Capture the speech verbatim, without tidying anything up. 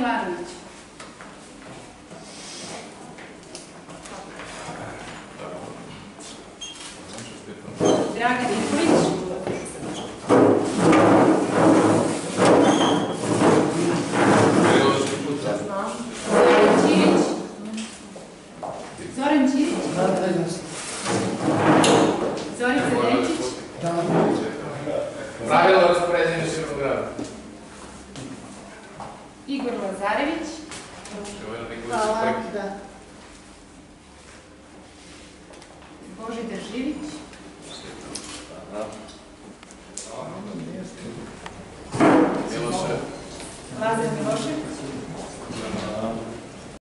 Milanović. Dragan Ivković. Zoran Ćirić. Zorica Dečić. Pravilo raspoređenja Širnograda. Igor Lazarević. Hvala, da. Božidar Živić. Hvala.